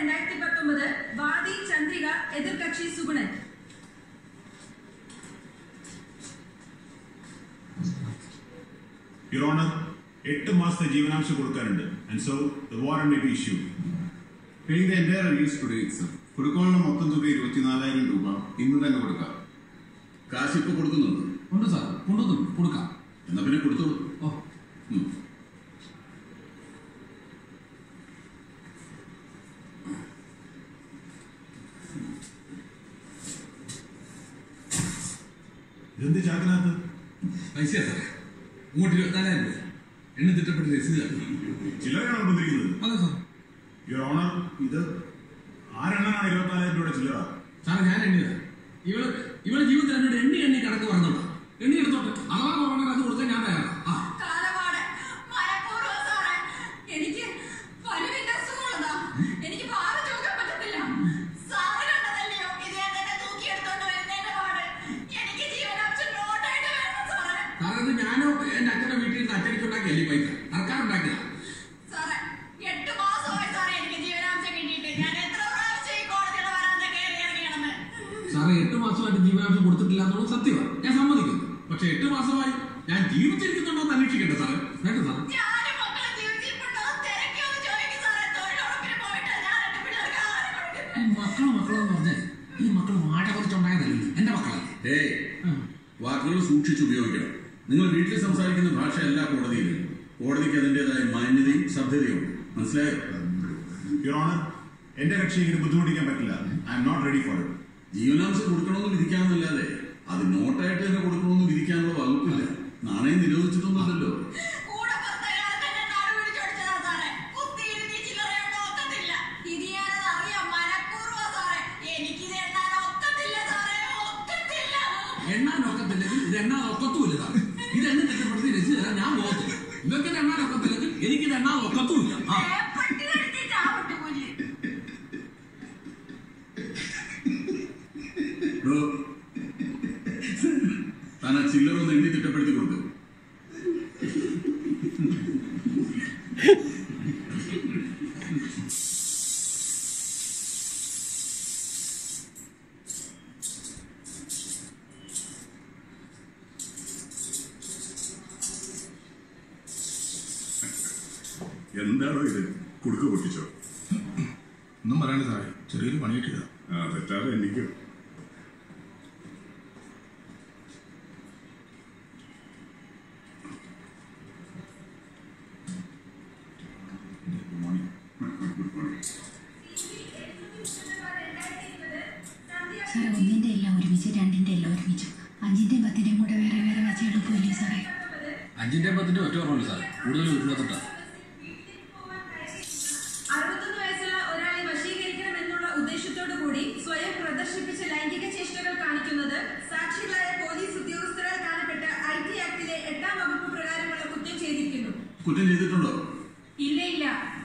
2019 Wadi Chandrika എതിർകക്ഷി Sugunan. Your Honor, 8 മാസത്തെ ജീവനാംശം കൊടുക്കാനുണ്ട്. And so the warrant may be issued. Paying the entire arrears today itself. കൊടുക്കാനുള്ള മൊത്തം തുക 24,000 രൂപ ഇന്ന് തന്നെ കൊടുക്കാം. കാശ് ഇപ്പൊ കൊടുക്കുന്നുണ്ട്? ഉണ്ട് സാർ, കൊണ്ടുവന്നു കൊടുക്കാം. എന്നാ പിന്നെ കൊടുത്തോളൂ. ഇതെന്ത് ചാക്കിനകത്ത്? പൈസയാ സാറേ, ഇങ്ങോട്ട് 24,000 രൂപ എണ്ണ തിട്ടപ്പെട്ട് രസീതാണ്. ചില്ലറയാണോ കൊണ്ടിരിക്കുന്നത്? അതെ സാർ. യുവർ ഓണർ, ഇത് ആരെണ്ണാണ് 24,000 രൂപയുടെ ചില്ലറ? സാറേ ഞാൻ എണ്ണിയതാണ്. ഇവളെ ജീവിതത്തിൽ എന്നോട് എണ്ണി കണക്ക് പറഞ്ഞോളൂ. എണ്ണി എടുത്തോട്ടെ, അഥവാ പറഞ്ഞാൽ അത് കൊടുക്കാൻ ഞാൻ തയ്യാറാണ്. സാറേ, ഞാനോ എന്റെ അച്ഛന്റെ വീട്ടിൽ നിന്ന് അച്ചടിച്ചുണ്ടാക്കിയല്ലേ പൈസ, സർക്കാർ ഉണ്ടാക്കിയതാ. സാറേ 8 മാസമായി സാറേ എനിക്ക് ജീവനാംശം കിട്ടിയിട്ട്. ഞാൻ എത്ര പ്രാവശ്യം ഈ കോടതിയുടെ വരാതെ കയറി ഇറങ്ങിയാണെന്ന്. സാറേ 8 മാസമായിട്ട് ജീവനാംശം കൊടുത്തിട്ടില്ല എന്നുള്ളത് സത്യമാണ്, ഞാൻ സമ്മതിക്കുന്നു. പക്ഷെ 8 മാസമായി ഞാൻ ജീവിച്ചിരിക്കുന്നുണ്ടോ എന്ന് അന്വേഷിക്കട്ടെ സാറേ. വേണ്ട സാറേ. മക്കളെന്ന് പറഞ്ഞാൽ ഈ മക്കൾ വാഴ കുറച്ചുണ്ടായതല്ലേ, എന്റെ മക്കളെ. വാക്കുകൾ സൂക്ഷിച്ചുപയോഗിക്കണം. നിങ്ങൾ വീട്ടിൽ സംസാരിക്കുന്ന ഭാഷയല്ല കോടതിയിൽ. കോടതിക്ക് അതിൻ്റെതായ മാന്യതയും സഭ്യതയും. മനസ്സിലായോ? യുവർ ഓണർ, എന്റെ രക്ഷയ്ക്ക് ബുദ്ധിമുട്ടിക്കാൻ പറ്റില്ല. I am not ready for it. ജീവനാംശം കൊടുക്കണമെന്ന് വിധിക്കാമെന്നല്ലാതെ അത് നോട്ടായിട്ട് തന്നെ കൊടുക്കണമെന്ന് വിധിക്കാനുള്ള വകുപ്പില്ല. നാണയം നിരോധിച്ചിട്ടൊന്നുമല്ലല്ലോ. എണ്ണാൻ ഒക്കത്തില്ലെങ്കിൽ ഇത് എണ്ണാൻ ഒക്കത്തുമില്ല സാറേ. ഇത് എണ്ണ തെറ്റപ്പെടുത്തി രസിച്ച് തരാൻ ഞാൻ പോകത്തില്ല. ഇതൊക്കെ എണ്ണാൻ ഒക്കത്തില്ലെങ്കിൽ എനിക്കിത് എണ്ണാൻ ഒക്കത്തുമില്ല. താൻ ആ ചില്ലറൊന്ന് എണ്ണി തിട്ടപ്പെടുത്തി കൊടുത്തു. എന്താണോ ഇത്? കുടുക്ക് പൊട്ടിച്ചോ? ഒന്നും പറയണ്ട സാറേ, ചെറിയൊരു പണി കിട്ടിയതാ. തെറ്റാതെ എനിക്ക് സാറേ, 1ന്റെ എല്ലാം ഒരുമിച്ച്, 2ന്റെ എല്ലാം ഒരുമിച്ച്, 5ന്റെയും 10ന്റെയും കൂടെ വേറെ വേറെ വെച്ച് എളുപ്പമില്ലേ സാറേ? 5ന്റെയും 10ന്റെയും ഒറ്റ ഓർമ്മയില്ല സാറേ, കൂടുതൽ ഉരുളത്തിട്ടാ. 61 വയസ്സുള്ള ഒരാളെ വശീകരിക്കണം എന്നുള്ള ഉദ്ദേശത്തോടു കൂടി സ്വയം പ്രദർശിപ്പിച്ച ലൈംഗിക ചേഷ്ടകൾ കാണിക്കുന്നത് സാക്ഷികളായ പോലീസ് ഉദ്യോഗസ്ഥരാൽ കാണപ്പെട്ട IT ആക്ടിലെ 8ാം വകുപ്പ് പ്രകാരമുള്ള കുറ്റം ചെയ്തിരിക്കുന്നു. കുറ്റം ചെയ്തിട്ടുണ്ടോ? ഇല്ല.